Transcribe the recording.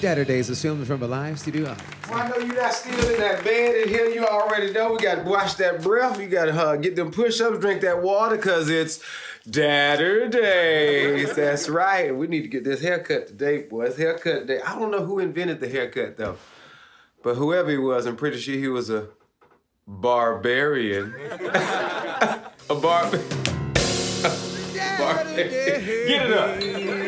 Dadurdays is filmed from a live studio audience. Well, I know you're not still in that bed in here. You already know we got to wash that breath. You got to get them push-ups, drink that water, because it's Dadurdays. That's right. We need to get this haircut today, boys. Haircut today. I don't know who invented the haircut, though. But whoever he was, I'm pretty sure he was a Barberian. Barbarian. Get it up.